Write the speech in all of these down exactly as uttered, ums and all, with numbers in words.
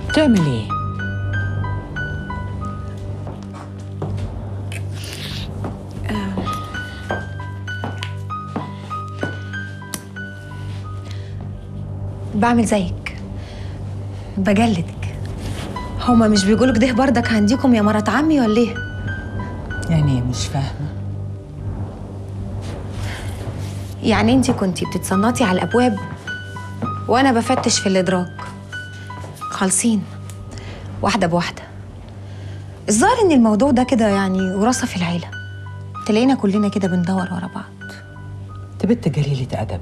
بتعمل ايه؟ آه. بعمل زيك، بجلدك. هما مش بيقولوا كده بردك عنديكم يا مرات عمي ولا ايه؟ يعني ايه؟ مش فاهمه. يعني انتي كنتي بتتصنطي على الابواب وانا بفتش في الادراج. خالصين واحده بواحده. الظاهر ان الموضوع ده كده يعني وراثه في العيله، تلاقينا كلنا كده بندور ورا بعض. انت بنت جليله ادب.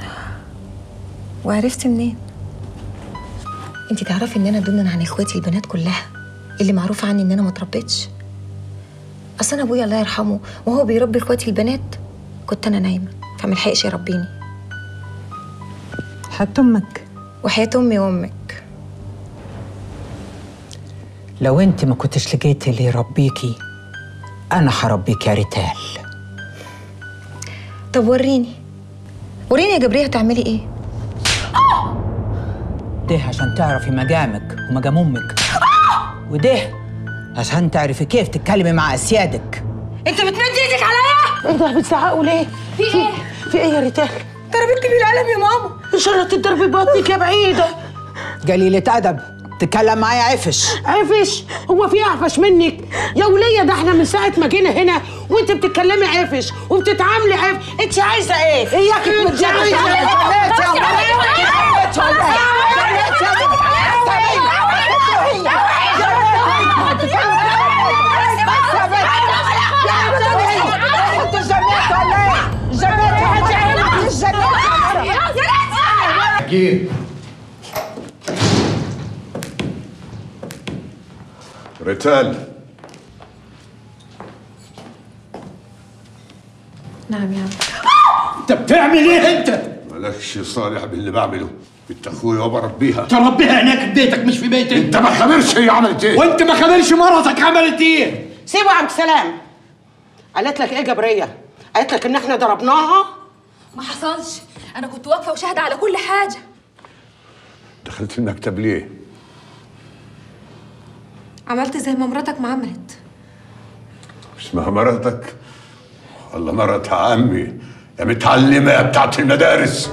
وعرفتي منين؟ انتي تعرفي ان انا ضمن عن اخواتي البنات كلها اللي معروفه عني ان انا ما اتربيتش. اصل انا ابويا الله يرحمه وهو بيربي اخواتي البنات كنت انا نايمه فملحقش يربيني. حتى امك. وحياة امي وامك. لو انت ما كنتش لقيتي اللي يربيكي انا هربيك يا ريتال. طب وريني وريني يا جبريه هتعملي ايه؟ ده عشان تعرفي مقامك ومقام امك، وده عشان تعرفي كيف تتكلمي مع اسيادك. انت بتمد ايدك عليا؟ انتوا بتزعقوا ليه؟ في ايه؟ في ايه يا ريتال؟ ضربتني بالقلم يا ماما. ان شاء الله تضربي بطنك يا بعيده. قليلة ادب، تتكلم معايا عفش. عفش؟ هو في اعفش منك؟ يا وليه ده احنا من ساعه ما جينا هنا وانت بتتكلمي عفش وبتتعاملي عفش. انت عايزه ايه؟ اياك انت عايزه ايه؟ ريتال. نعم يا عم. انت بتعمل ايه انت؟ مالكش صالح باللي بعمله. بنت اخويا وبربيها. تربيها هناك في بيتك مش في بيتك. انت ما خبرش هي عملت ايه. وانت ما خبرش مرتك عملت ايه. سيبوا يا عم سلام. قالت لك ايه جبريه؟ قالت لك ان احنا ضربناها؟ ما حصلش، انا كنت واقفه وشاهده على كل حاجه. دخلت المكتب ليه؟ عملت زي ما مراتك ما عملت. اسمها مراتك ولا مرات عمي يا متعلمه يا بتاعت المدارس؟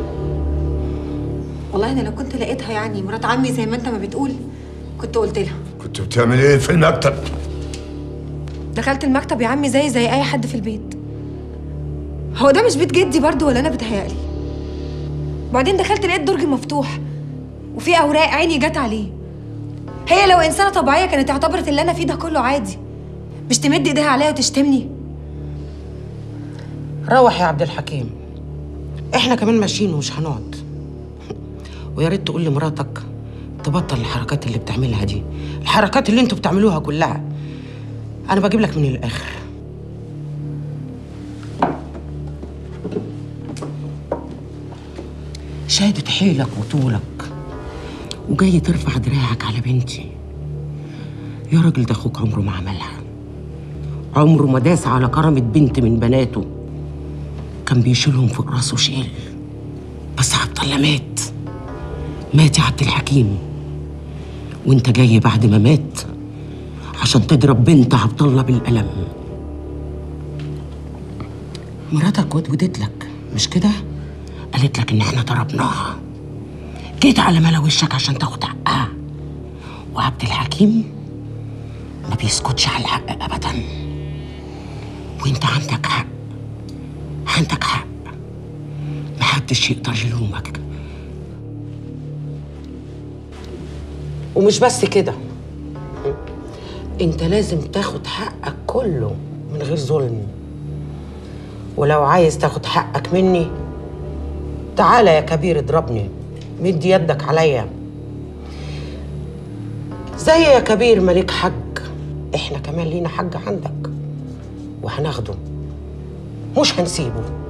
والله انا لو كنت لقيتها يعني مرات عمي زي ما انت ما بتقول كنت قلت لها. كنت بتعمل ايه في المكتب؟ دخلت المكتب يا عمي زي زي اي حد في البيت. هو ده مش بيت جدي برضو ولا انا بتهيألي؟ بعدين دخلت لقيت درج مفتوح وفي اوراق عيني جت عليه. هي لو انسانه طبيعيه كانت اعتبرت اللي انا فيه ده كله عادي، مش تمد ايديها عليا وتشتمني. روح يا عبد الحكيم، احنا كمان ماشيين ومش هنقعد. ويا ريت تقول لمراتك تبطل الحركات اللي بتعملها دي، الحركات اللي انتوا بتعملوها كلها. انا بجيب لك من الاخر. شهادة حيلك وطولك وجاي ترفع دراعك على بنتي. يا راجل ده اخوك عمره ما عملها، عمره ما داس على كرامة بنت من بناته. كان بيشيلهم فوق راسه شيل. بس عبد الله مات مات يا عبد الحكيم، وانت جاي بعد ما مات عشان تضرب بنت عبد الله بالقلم. مراتك ودودت لك مش كده؟ قالت لك ان احنا ضربناها، جيت على ملا وشك عشان تاخد حقها. وعبد الحكيم ما بيسكتش على الحق ابدا، وانت عندك حق، عندك حق، محدش يقدر يلومك. ومش بس كده، انت لازم تاخد حقك كله من غير ظلم. ولو عايز تاخد حقك مني تعالى يا كبير اضربني، مد يدك عليا. زي يا كبير مليك حج، احنا كمان لينا حج عندك وهناخده مش هنسيبه.